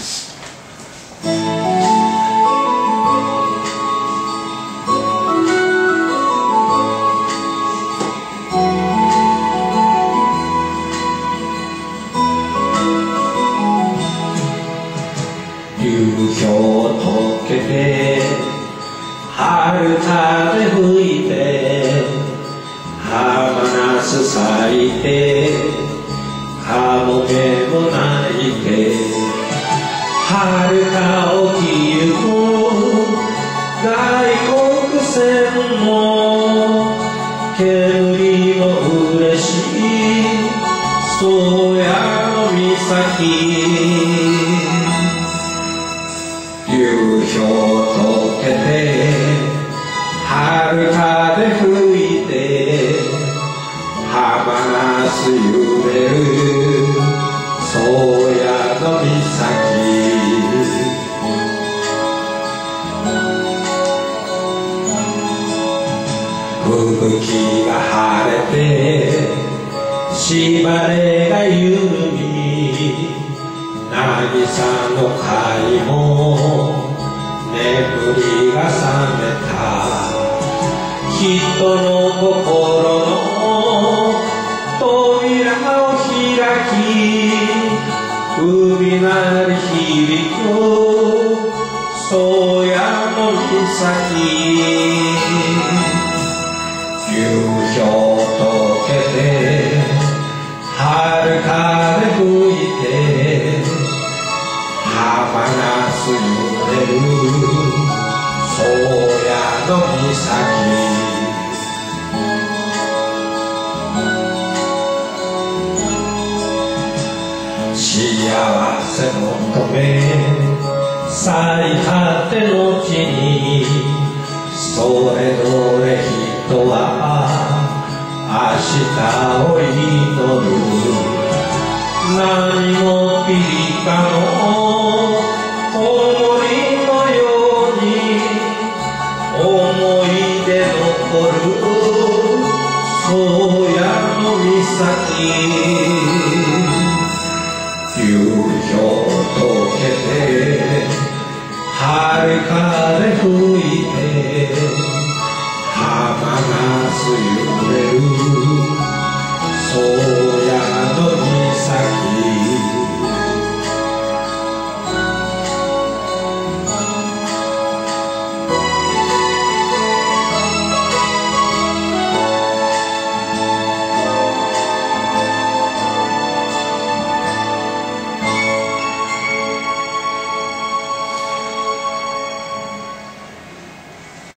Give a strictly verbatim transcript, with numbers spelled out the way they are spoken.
流氷溶けて春風吹いて浜ナス咲いてカモメも鳴いて遥か沖ゆく外国船も煙も嬉しい宗谷の岬流氷溶けて春風吹いて浜ナス揺れる宗谷の岬吹雪が晴れてしばれが緩み渚の貝も眠りが覚めた人の心の扉を開き海なり響く宗谷の岬流氷溶けて春風吹いて浜ナス揺れる宗谷の岬幸せ求め咲いたての地にそれぞれ人は明日を祈る何もピリカの思いのように思い出残る宗谷の岬流氷溶けて春風吹いて浜ナス揺れる